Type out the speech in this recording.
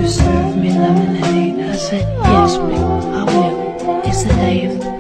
you serve me lemonade? I said, yes, ma'am, I will. It's the day of